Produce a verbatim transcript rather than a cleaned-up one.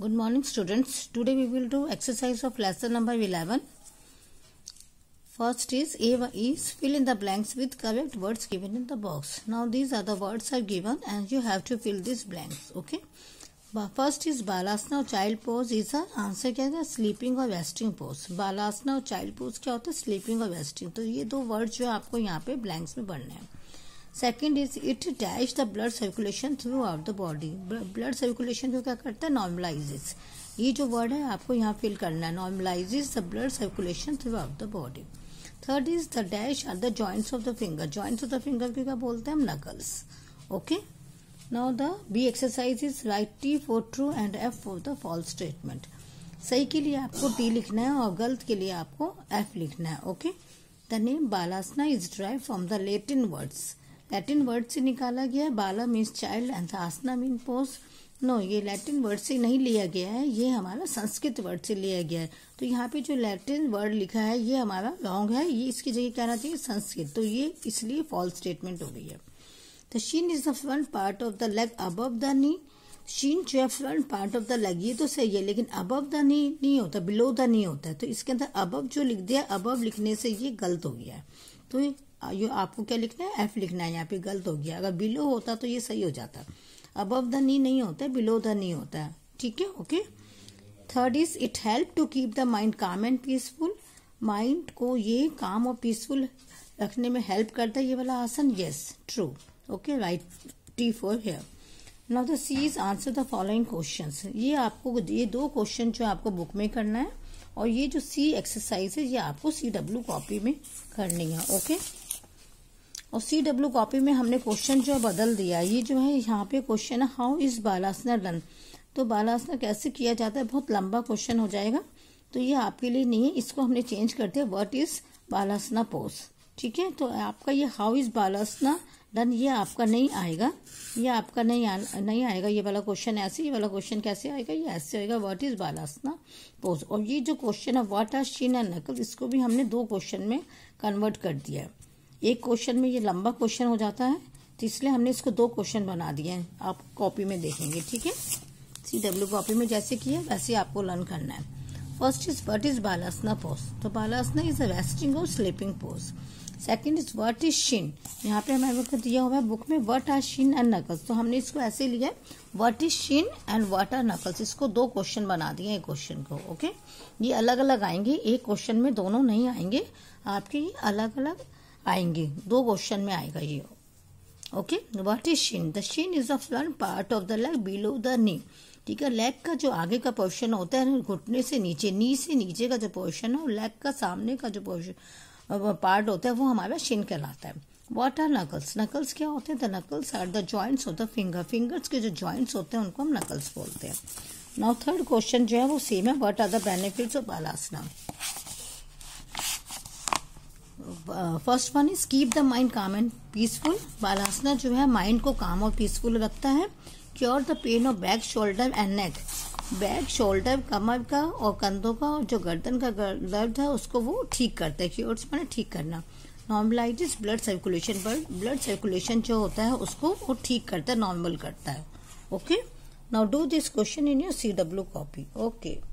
Good morning, students. Today we will do exercise of lesson number eleven. First is A is fill in the blanks with correct words given in the box. Now these are the words are given and you have to fill these blanks. Okay. First is बालासना और child pose. Is answer क्या है? Sleeping और resting pose. बालासना और child pose क्या होता है? Sleeping और resting. तो ये दो वर्ड जो है आपको यहाँ पे ब्लैंक्स में पढ़ने हैं. Second is it dash the blood circulation throughout the body. Blood circulation जो क्या करता है? नॉर्मलाइजेस. ये जो वर्ड है आपको यहाँ फिल करना है. Normalizes the blood circulation throughout the body. Third is the dash are the joints of the finger. Joints of the finger को क्या बोलते हैं हम? Knuckles. Okay. Now the B exercise is write T for true and F for the false statement. सही के लिए आपको T लिखना है और गलत के लिए आपको एफ लिखना है. Okay. The name Balasana is drive from the Latin words. Latin word से निकाला गया है. Bala means child and asana mean pose. No, ये लैटिन वर्ड से नहीं लिया गया है, ये हमारा संस्कृत वर्ड से लिया गया है. तो यहाँ पे जो लैटिन वर्ड लिखा है ये हमारा रॉन्ग है, ये इसकी जगह कहना चाहिए संस्कृत. तो ये इसलिए फॉल्स स्टेटमेंट हो गई है. The shin is the front part of the leg above the knee. Shin जो है front part of the leg, ये तो सही है, लेकिन अबव द नी नहीं होता, बिलो द नी होता है. तो इसके अंदर अबव जो लिख दिया, अबव लिखने से ये गलत हो गया है. तो ये आपको क्या लिखना है? एफ लिखना है. यहाँ पे गलत हो गया. अगर बिलो होता तो ये सही हो जाता. अबव द नी नहीं होता है, बिलो द नी होता है. ठीक है. Okay. Third is it help to keep the mind calm and peaceful. Mind को ये काम और पीसफुल रखने में हेल्प करता है ये वाला आसन. Yes, true. Okay, write T for here. Now the C is answer the following questions. ये आपको ये दो क्वेश्चन जो आपको बुक में करना है और ये जो सी एक्सरसाइज है ये आपको सी डब्ल्यू कॉपी में करनी है. ओके. और सी डब्ल्यू कॉपी में हमने क्वेश्चन जो बदल दिया. ये जो है यहाँ पे क्वेश्चन है हाउ इज बालासना डन. तो बालासना कैसे किया जाता है? बहुत लंबा क्वेश्चन हो जाएगा, तो ये आपके लिए नहीं है. इसको हमने चेंज करते हैं व्हाट इज बालासना पोज. ठीक है. तो आपका ये हाउ इज बालासना डन ये आपका नहीं आएगा, ये आपका नहीं आ, नहीं आएगा. ये वाला क्वेश्चन ऐसे, ये वाला क्वेश्चन कैसे आएगा? ये ऐसे आएगा व्हाट इज बालासना पोज. और ये जो क्वेश्चन है व्हाट आर शीन एंड नकल, इसको भी हमने दो क्वेश्चन में कन्वर्ट कर दिया है. एक क्वेश्चन में ये लंबा क्वेश्चन हो जाता है, तो इसलिए हमने इसको दो क्वेश्चन बना दिए हैं. आप कॉपी में देखेंगे. ठीक है. सी डब्ल्यू कॉपी में जैसे किया वैसे आपको लर्न करना है. First is what is Balasana pose. तो Balasana is a resting or sleeping pose. Second is what is shin. यहाँ पे हमारे को दिया हुआ है बुक में what are shin and knuckles. तो हमने इसको ऐसे लिया है what is shin and what are knuckles. इसको दो क्वेश्चन बना दिए एक क्वेश्चन को. ओके. ये अलग अलग आएंगे, एक क्वेश्चन में दोनों नहीं आएंगे आपके, ये अलग अलग आएंगे. दो क्वेश्चन में आएगा ये. Okay. What is shin. The shin is the front part of the leg below the knee. ठीक है. लेग का जो आगे का पोर्शन होता है घुटने से नीचे, नी से नीचे का जो पोर्शन है, लेग का सामने का जो पोर्शन पार्ट होता है वो हमारा शिन कहलाता है. What are knuckles. नकल्स क्या होते हैं? The knuckles are the joints of the finger. Fingers के जो जॉइंट्स होते हैं उनको हम नकल्स बोलते हैं. नाउ थर्ड क्वेश्चन जो है वो सेम है. What are the benefits of Balasana. First one is keep the mind calm and peaceful. Balasana जो है माइंड को काम और पीसफुल रखता है. Cure the pain of back, shoulder and neck. Back, shoulder, कमर का और कंधों का और जो गर्दन का दर्द है उसको वो ठीक करता है. क्योर माने ठीक करना. Normalizes blood circulation. Blood circulation जो होता है उसको वो ठीक करता है, नॉर्मल करता है. Okay. Now do this question in your C W copy. Okay.